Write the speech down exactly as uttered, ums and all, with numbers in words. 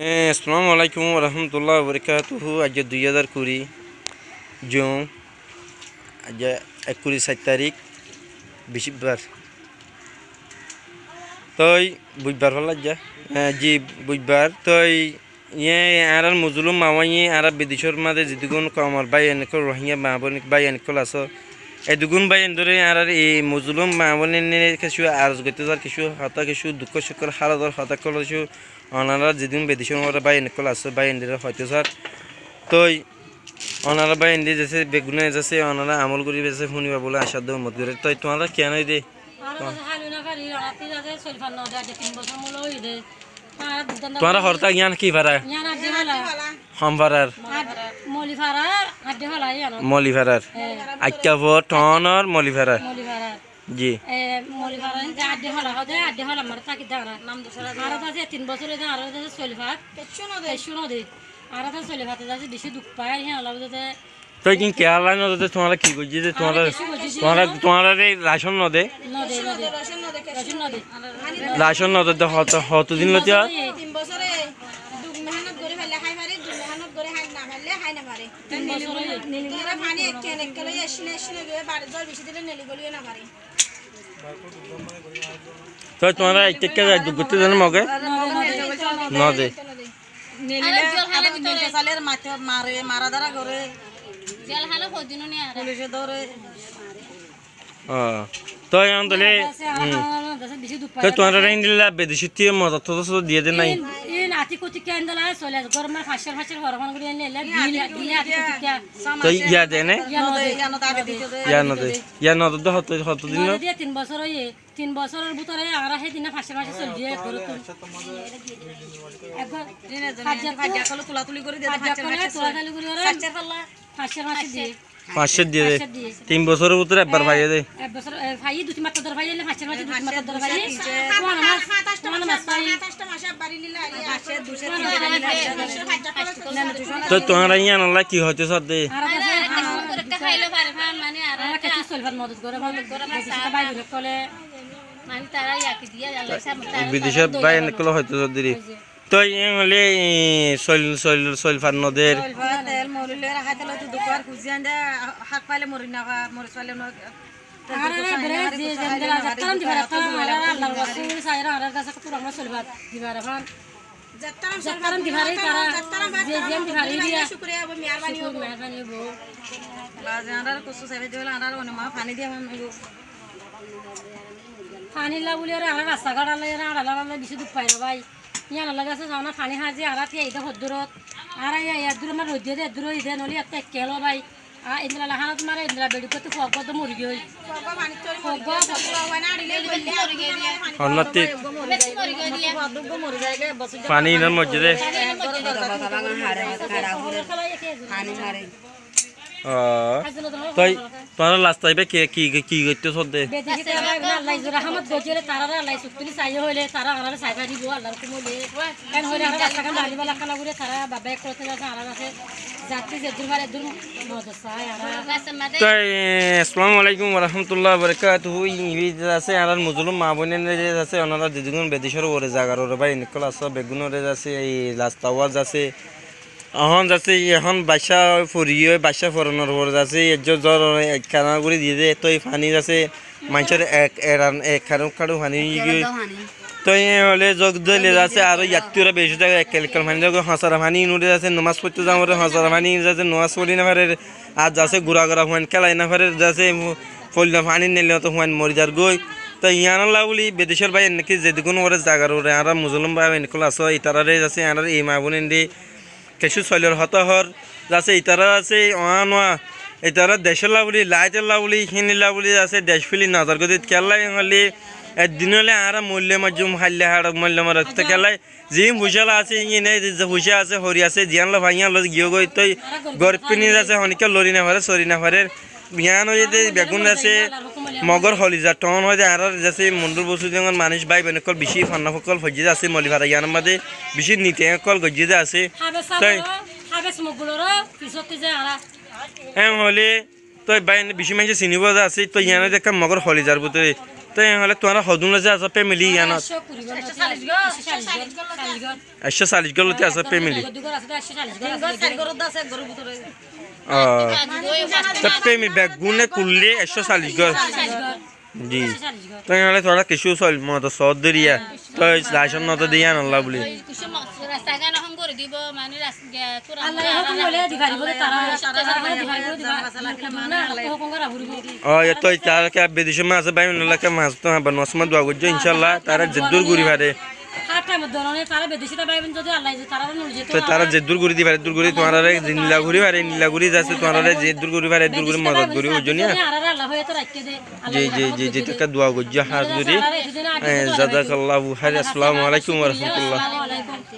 আসসালামু আলাইকুম রহমতুল্লাহ বরকাতুহু। আজ দুই হাজার কুড়ি জুন, আজ এক কুড়ি সাত তারিখ বৃহস্পতিবার। তই বুধবার হল যা জি বুধবার। তই ইয়ে আর মজুলুম মাওয়াই আর বিদেশের মাঝে যেদুগুন কমর বাই এনেক রোহিঙ্গা মা বোন বাই এনেকল আস এই দুগুণ বাই এনে আর এই মজুলুম মা বোন কিছু আরজ করতে যার কিছু হতা কিছু দুঃখ সুখের হালাদর হতা কল কিছু অনারা যেদিন বিদেশের মধ্যে বাই এনেকল আস বাই এনে হয়তো স্যার তই অনারা বাই এনে যাচ্ছে বেগুনে যাচ্ছে অনারা আমল করি বেছে শুনিবা বলে আশা দেব মত করে। তই তোমার কেন দে তোমার হরতা জ্ঞান কি ভাড়া হম ভাড়ার মলি ভাড়ার আজ্ঞা টনর মলি ভাড়া জি তিন বছর বেশি দুঃখ পায় তুই কি কেরালা নদে তোমার কি করছি যে তোমার তোমার তোমার রাশন নদে রাশন নদে হত হত দিন লতিয়া তো তোমার একটা ঘুরতে জানো মগে নদে মারে মারা দ্বারা করে পুলিশে ধরে তো তাহলে তোমার বিদেশি মদত দিয়ে দে নাই নাতি কতি কেন দিলা চলে গরম ফাঁসের ফাঁসের গরম করে নিলে তো ইয়া দে না ইয়া নদে ইয়া নদে হত হত দিন দিয়ে তিন বছর হয়ে তিন বছরের ভিতরে আমরা সেদিন ফাঁসের ফাঁসে চল দিয়ে ঘর তোলাতুলি করে ফাঁসের ফাঁসে দিয়ে পাঁচশো দিয়ে দে তিন বছরের ভিতরে একবার ভাইয়ে দে এক বছর ভাই দুটি মাত্র ধর ভাই এলে ফাঁসের ফাঁসে দুটি মাত্র ধর ভাই তো তোমার ইয়া নলা কি হইতে সর দে বিদেশের বাই এনেকল হইতে সর দিদি তো ইয়ে হলে শৈল শৈল শৈলফার নদের পানি লাগলে রাস্তা ঘাট আলাদা বেশি দুঃখ পাই না ভাই ইয়া নালাগে আছে যাওনা পানি হাজি আর এইটা হদ্দুরত আর ইয়ার দূর আমার রোদ দিয়ে দূর ইদে নলি একটা কেলো ভাই আ ইন্দ্রা লাহানত মারে ইন্দ্রা বেড়ি করতে ফগ তো মরি গই ফগ অন্নতি পানি না মজরে তাই তোমার লাস্ট টাইমে কি কি কি করতে সদে আল্লাহ রহমত গজরে তারা আল্লাহ সুতলি চাই হইলে তারা আলাদা সাইবা দিব আল্লাহর কুমলে কেন হইলে আর রাস্তা কাম বাড়ি বালা কালা করে তারা বাবা করতে যাচ্ছে আর আছে যাত্রী যে দূর বারে দূর মজা চাই আর তাই আসসালামু আলাইকুম ওয়া রাহমাতুল্লাহি ওয়া বারাকাতুহু। ইবি আছে আর মুজলুম মা বোনের যে আছে ওনারা যেদিন বিদেশের ওরে জাগার ওরে ভাই নিকল আছে বেগুনরে আছে এই লাস্ট আওয়াজ আছে এখন যাচ্ছে এখন বাসা ফুরিয়ে বাসা ফরানোর পর যাচ্ছে জ্বর এক খানা করে দিয়ে দে তো এই পানি যাচ্ছে মানুষের এক এরান এক খারু খারু পানি তো হলে যোগ দিলে যাচ্ছে আর ইয়াত্তরা বেশি থাকে এক কেলকাল পানি যাবে হসারা পানি নুড়ে যাচ্ছে নমাজ পড়তে যাওয়ার হসারা পানি যাচ্ছে নমাজ পড়ি না পারে আর যাচ্ছে গুড়া গুড়া হুয়ান খেলাই না পারে যাচ্ছে ফলনা পানি নিলে তো হুয়ান মরি যার গই তো ইয়ানলা বলি বিদেশের ভাই নাকি যেদিন ওরে জাগার ওরে আর মুসলিম ভাই এনকল আস ইতারে যাচ্ছে আর এই মা বোন কিছু শৈলের হতহর যাচ্ছে ইতারা আছে অনোয়া ইতারা দেশের লাউলি লাইটের লাউলি হিনি লাউলি আছে দেশ ফিলি নাজার গতি খেলাই হলে একদিন হলে আর মূল্য মজুম হাল্লে হাড় মূল্য মারতে খেলাই যি হুশালা আছে ইনে হুশা আছে হরি আছে জিয়ানলা ভাইয়া লো গিয়ে গই তই গরিব পিনি আছে হনিকে লরি না পারে সরি না পারে বিয়ান হয়ে যে বেগুন আছে মগর হলিজা টন হয়ে যায় আর যাচ্ছে মন্ডল বস্তু যেমন মানুষ বাই বেনকল বেশি ফান্না ফকল ফজিয়ে আছে মলিভারা ইয়ার মধ্যে বেশি নিতে কল গজিয়ে আছে তাই হ্যাঁ হলে তো বাই বেশি মানুষ চিনিব আছে তো ইয়ানো দেখা মগর হলিজার ভিতরে তাই হলে তোমার হদুন যে আছে ফ্যামিলি ইয়ানত একশো কুড়ি গণ আছে চালিশ গণ চালিশ গণ একশো চাল্লিশ গলতে আছে ফ্যামিলি দুগর আছে একশো চালিশ গণ আছে চার গণ আছে এক গরুর ভিতরে তা ফ্যামিলি বেগুনে কুললে একশো চাল্লিশ গল জি তাই হলে তোরা কিছু চল মতো সদ দরিয়া তো লাইসেন্স নত দিয়ে আনলা বলি আল্লাহ হুকুম হলে দিবারি বলে তারা তারা দিবারি বলে দিবা না হুকুম করা ঘুরিব ও তো তার কে বিদেশে মাছ বাই নলাকে মাছ তো হবা নসমা দোয়া করছো ইনশাআল্লাহ তারা জেদুর গুরি ভারে হাত টাইম দরনে তারা বেদেশিটা পাইবেন যদি আল্লাহ যে তারা নুল যেত তো তারা জেদুর গুরি দি ভারে দূর গুরি তোমার নীলা গুরি ভারে নীলা গুরি যাচ্ছে তোমার জেদুর গুরি ভারে দূর গুরি মদত গুরি ওজনিয়া আর আল্লাহ হয়ে তো রাখকে দে জি জি জি জি তো দোয়া করছো হাত গুরি জাযাকাল্লাহু খাইর আসসালামু আলাইকুম ওয়া রাহমাতুল্লাহ আসসালামু আলাইকুম